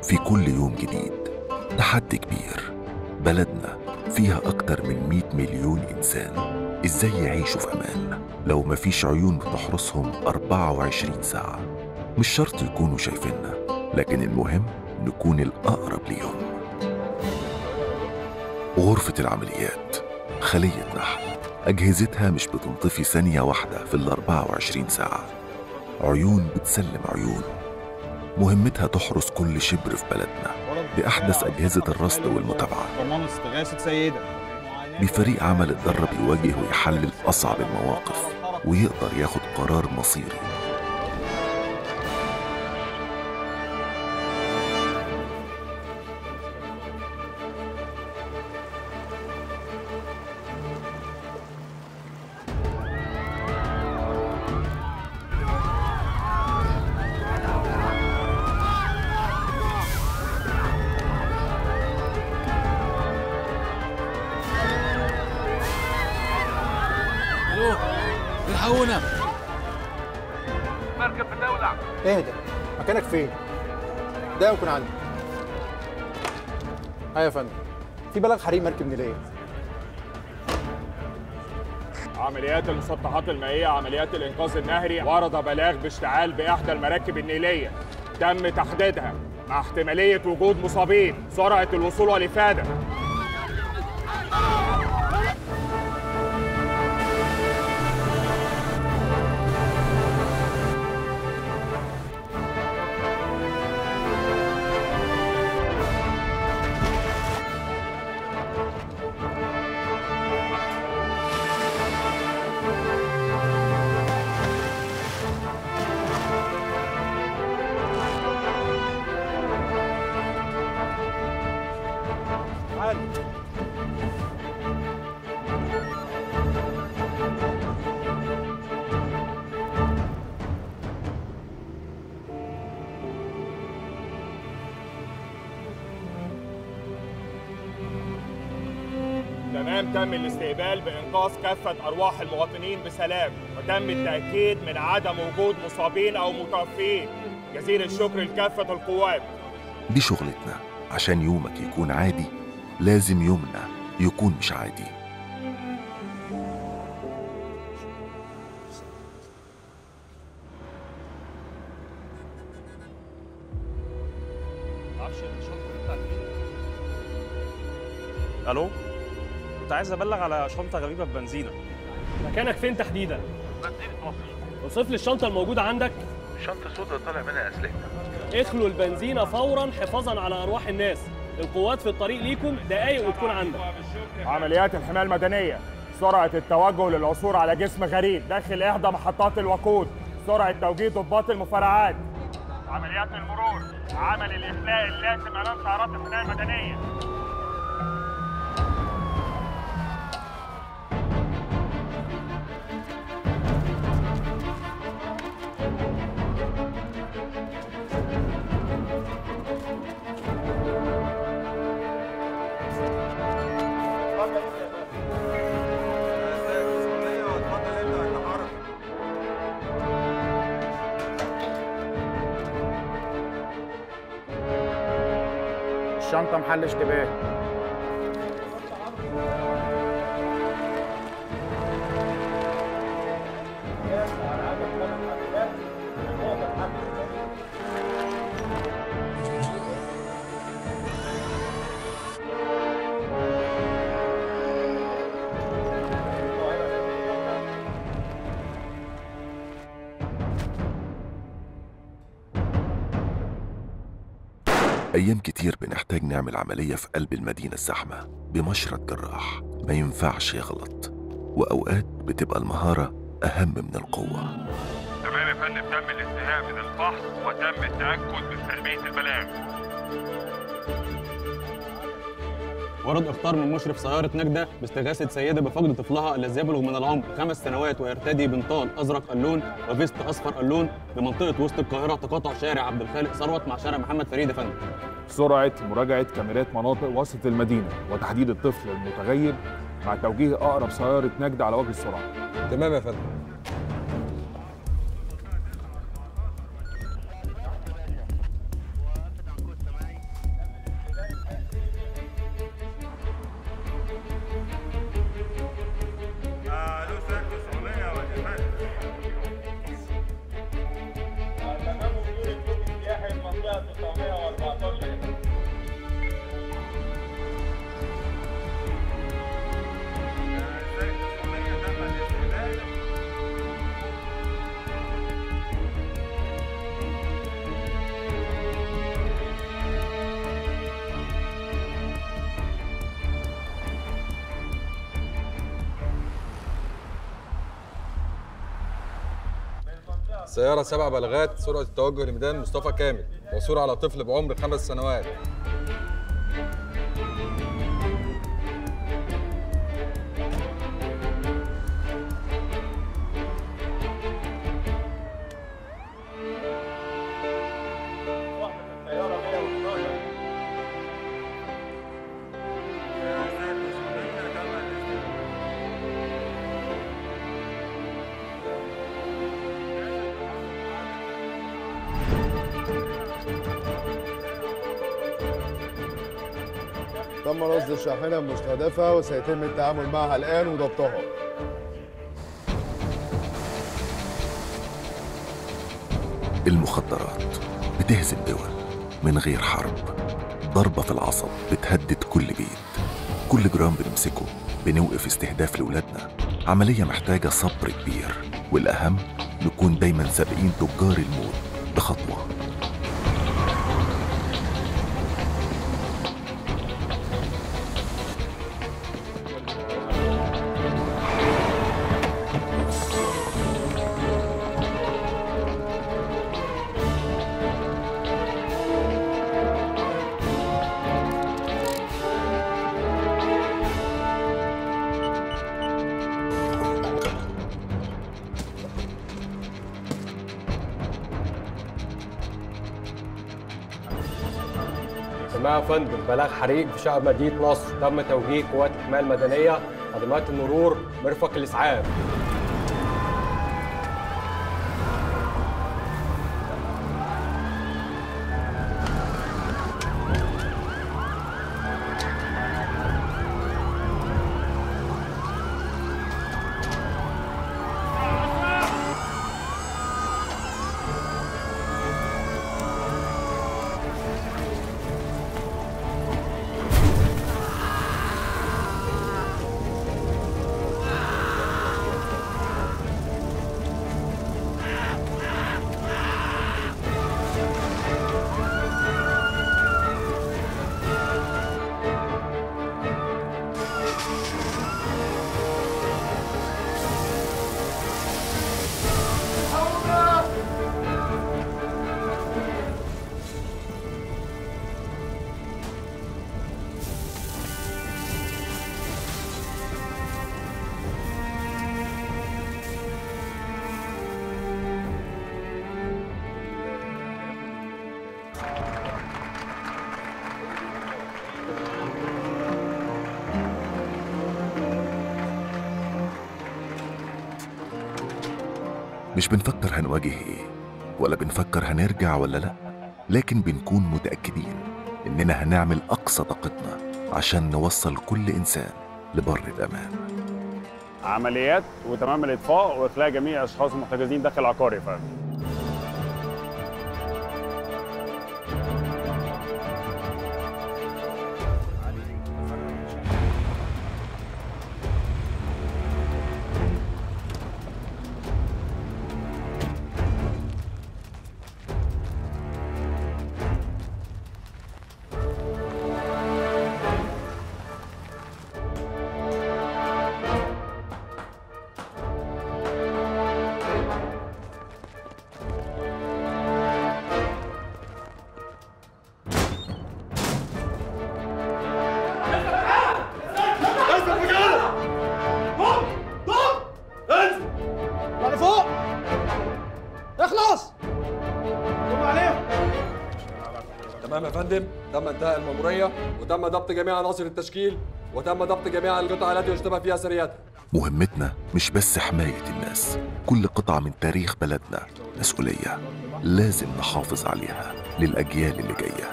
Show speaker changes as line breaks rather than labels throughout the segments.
في كل يوم جديد تحدي كبير. بلدنا فيها أكتر من 100 مليون إنسان، إزاي يعيشوا في أمان لو مفيش عيون بتحرسهم 24 ساعة؟ مش شرط يكونوا شايفيننا، لكن المهم نكون الأقرب ليهم. غرفة العمليات خلية نحل، أجهزتها مش بتنطفي ثانية واحدة في 24 ساعة. عيون بتسلم عيون، مهمتها تحرس كل شبر في بلدنا بأحدث أجهزة الرصد والمتابعة. بفريق عمل اتدرب يواجه ويحلل أصعب المواقف ويقدر ياخد قرار مصيري.
الحقونا، مركب بتولع.
اهدى، مكانك فين؟ ده يكون عندي. يا فندم، في بلاغ حريق مركب نيلية.
عمليات المسطحات المائية، عمليات الإنقاذ النهري، ورد بلاغ باشتعال بإحدى المراكب النيلية. تم تحديدها مع احتمالية وجود مصابين، سرعة الوصول والإفادة. تم الاستقبال بإنقاذ كافة أرواح المواطنين بسلام، وتم التأكيد من عدم وجود مصابين أو متوفين. جزيل الشكر لكافة القوات.
دي شغلتنا، عشان يومك يكون عادي لازم يومنا يكون مش عادي.
الو، كنت عايز ابلغ على شنطه غريبه ببنزينه.
مكانك فين تحديدا؟
بنزينة مصر.
اوصف لي الشنطه الموجوده عندك.
شنطة سودا طالع منها أسلحة.
اخلوا البنزينه فورا حفاظا على ارواح الناس. القوات في الطريق ليكم، دقايق وتكون عندك.
عمليات الحماية المدنية، سرعة التوجه للعثور على جسم غريب داخل إحدى محطات الوقود، سرعة توجيه ضباط المفرعات. عمليات المرور، عمل الإخلاء اللازم أمام سيارات الحماية المدنية.
الشنطة محل اشتباه.
أيام كتير بنحتاج نعمل عملية في قلب المدينة الزحمة بمشرط جراح، ما ينفعش يغلط، وأوقات بتبقى المهارة أهم من القوة.
تمام يا فندم، تم الانتهاء من الفحص وتم التأكد من سلبية البلاغ.
ورد اخطار من مشرف سياره نجده باستغاثه سيده بفقد طفلها الذي يبلغ من العمر 5 سنوات ويرتدي بنطال ازرق اللون وفيست اصفر اللون بمنطقه وسط القاهره، تقاطع شارع عبد الخالق ثروت مع شارع محمد فريد. يا فندم،
سرعة مراجعة كاميرات مناطق وسط المدينة وتحديد الطفل المتغيب مع توجيه أقرب سيارة نجدة على وجه السرعة.
تمام يا فندم.
سيارة 7 بلاغات، سرعة التوجه لميدان مصطفى كامل، وصول على طفل بعمر 5 سنوات.
تم رصد الشاحنة المستهدفة وسيتم التعامل معها الآن وضبطها.
المخدرات بتهزم دول من غير حرب، ضربة في العصب بتهدد كل بيت، كل جرام بنمسكه بنوقف استهداف لأولادنا. عملية محتاجة صبر كبير، والأهم نكون دايما سابقين تجار الموت بخطوة.
يا فندم، بلاغ حريق في شقة مدينة نصر، تم توجيه قوات الحماية المدنية، خدمات المرور، مرفق الإسعاف. مش بنفكر هنواجه ايه ولا بنفكر هنرجع ولا لا، لكن بنكون متأكدين إننا هنعمل أقصى طاقتنا عشان نوصل كل إنسان لبر الأمان.
عمليات وتمام الإطفاء وإخلاء جميع الأشخاص المحتجزين داخل العقار يا فندم.
تمام يا فندم، تم انتهاء المأمورية وتم ضبط جميع عناصر التشكيل وتم ضبط جميع القطع التي يشتبه فيها سرياتها.
مهمتنا مش بس حماية الناس، كل قطعة من تاريخ بلدنا مسؤولية لازم نحافظ عليها للأجيال اللي جاية.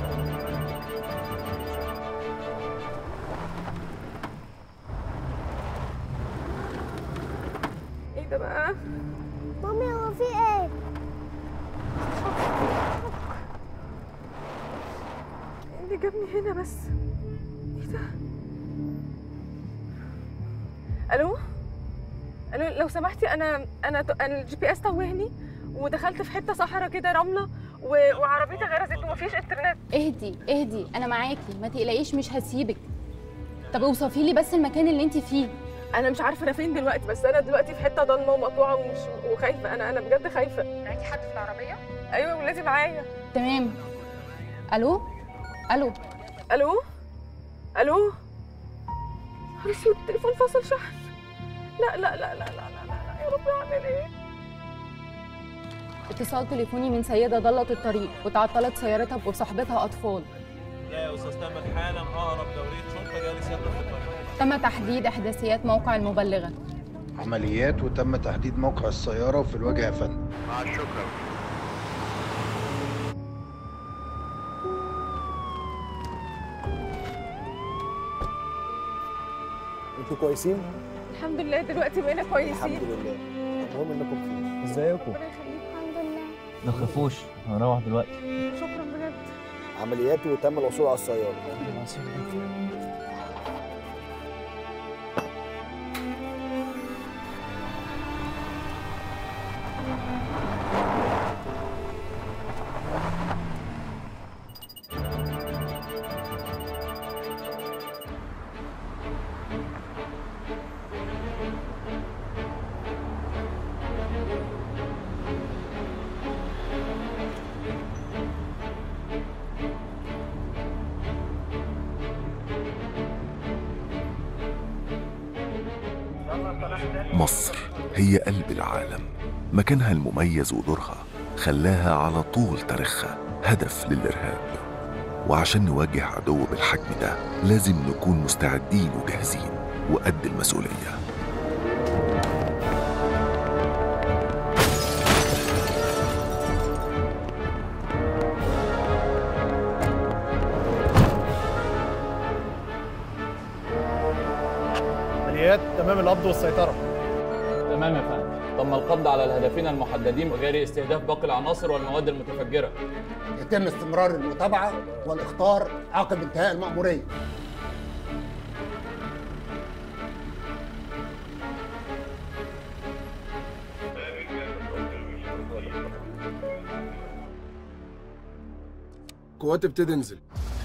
ايه ده بقى؟ مامي هو في ايه؟ اللي جابني هنا بس ايه ده؟ الو لو سمحتي، انا الجي بي اس توهني ودخلت في حته صحراء كده رمله وعربيتي غرزت ومفيش انترنت.
اهدي انا معاكي، ما تقلقيش مش هسيبك. طب اوصفي لي بس المكان اللي انت فيه.
انا مش عارفه انا فين دلوقتي، بس انا دلوقتي في حته ضلمه ومقطوعه وخايفه. انا بجد خايفه.
معاكي حد في العربيه؟
ايوه ولادي معايا.
تمام. الو الو
الو الو. نهار اسود، التليفون فصل شحن. لا لا لا لا لا لا لا يا رب اعمل ايه؟
اتصال تليفوني من سيده ضلت الطريق وتعطلت سيارتها وصاحبتها اطفال.
لا يا استاذ تامر، حالا اقرب دوريه شرطه جالي سيادتك في الطريق.
تم تحديد احداثيات موقع المبلغه.
عمليات وتم تحديد موقع السياره وفي الوجه يا فندم.
مع الشكر.
انتوا كويسين؟
الحمد لله دلوقتي بقينا كويسين.
الحمد لله. المهم انكم بخير.
ازيكم؟
ربنا يخليك. الحمد لله.
ما تخافوش، هنروح دلوقتي.
شكرا بجد.
عمليات وتم الوصول على السياره.
مصر هي قلب العالم، مكانها المميز ودورها خلاها على طول تاريخها هدف للإرهاب. وعشان نواجه عدو بالحجم ده لازم نكون مستعدين وجاهزين وقد المسؤولية.
عمليات تمام القبض والسيطرة.
تمام يا فندم. تم القبض على الهدفين المحددين وجاري استهداف باقي العناصر والمواد المتفجرة.
يتم استمرار المتابعة والإخطار عقب انتهاء المأمورية.
قوات بتنزل.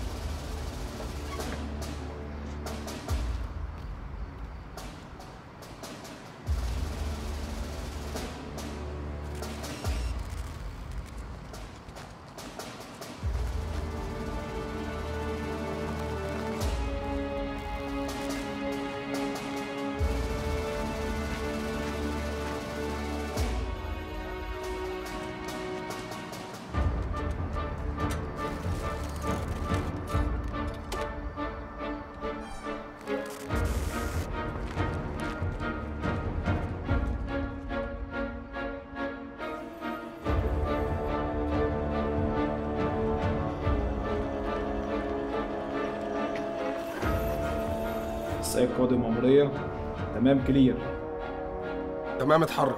السائق قائد المأمورية. تمام كلير.
تمام اتحرك.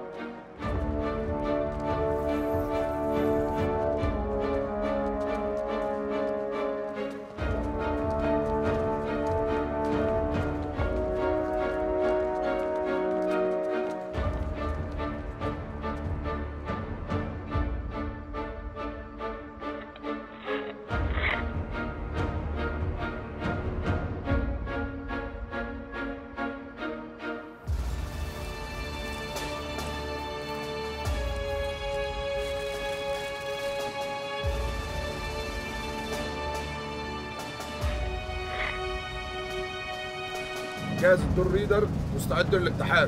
جهاز الدور ريدر مستعد للاتحاد.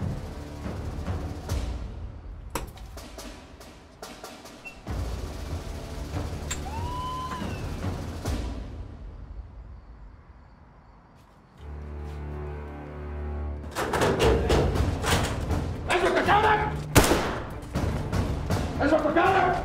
اثبت مكانك! اثبت مكانك!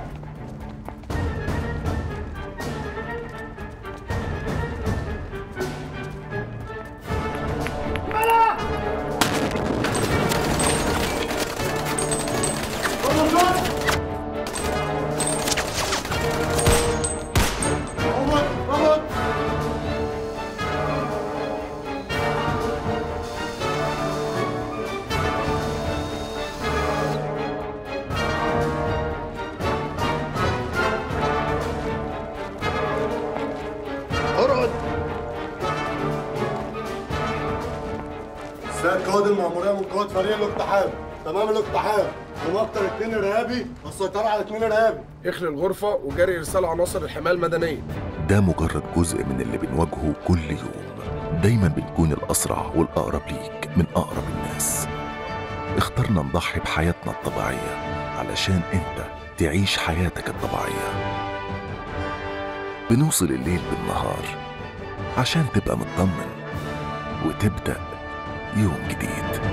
المأمورية من قوات فريق الاقتحام، تمام الاقتحام، ومقتل 2 إرهابي والسيطرة على 2 إرهابي.
اخلي الغرفة وجري رسالة عناصر الحماية المدنية.
ده مجرد جزء من اللي بنواجهه كل يوم. دايما بنكون الأسرع والأقرب ليك من أقرب الناس. اخترنا نضحي بحياتنا الطبيعية علشان انت تعيش حياتك الطبيعية. بنوصل الليل بالنهار عشان تبقى مطمن وتبدأ يوم جديد.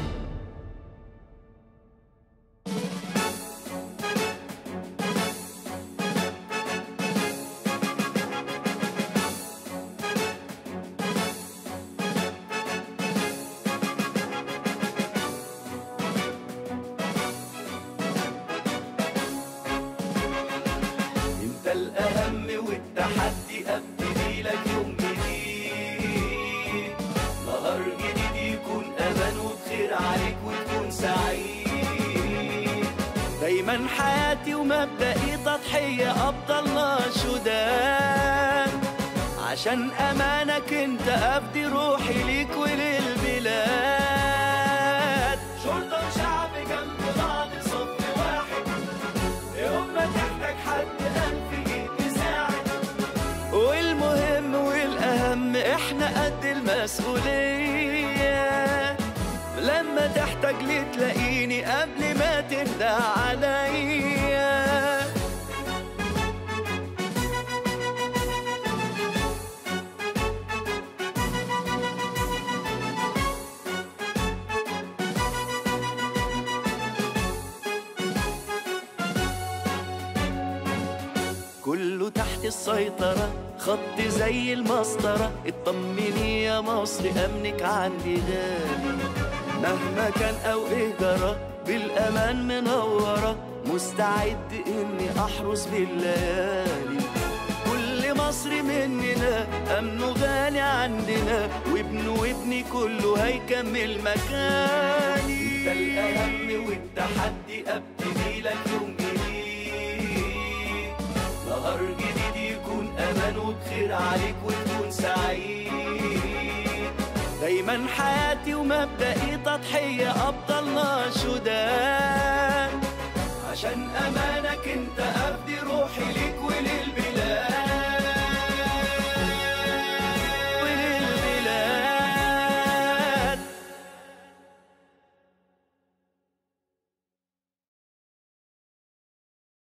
انت الأهم والتحدي ابتدي لك يوم جديد، نهار جديد يكون أمان وبخير عليك وتكون سعيد. دايما حياتي ومبدئي تضحية أبطالنا شداد، عشان أمانك انت أفدي روحي ليك وللبلاد. شرطة وشعب جنب بعض صف واحد، يوم ما تحتاج حد ألف جيت تساعد. والمهم والأهم احنا قد المسؤولية، لما تحتاج لي تلاقيني قبل ما تندى عليا. كله تحت السيطرة، خط زي المسطرة. اطمني يا مصر أمنك عندي غالي، مهما كان أو إيه جرى بالأمان منورة. مستعد إني أحرس بالليالي، كل مصر مننا أمنه غالي عندنا، وابني كله هيكمل مكاني. انت الأهم والتحدي أبتدي لك يوم جديد، نهار جديد يكون أمان وبخير عليك وتكون سعيد. دايما حياتي ومبدئي تضحية أبطالنا شداد، عشان أمانك انت أفدي روحي ليك وللبلاد.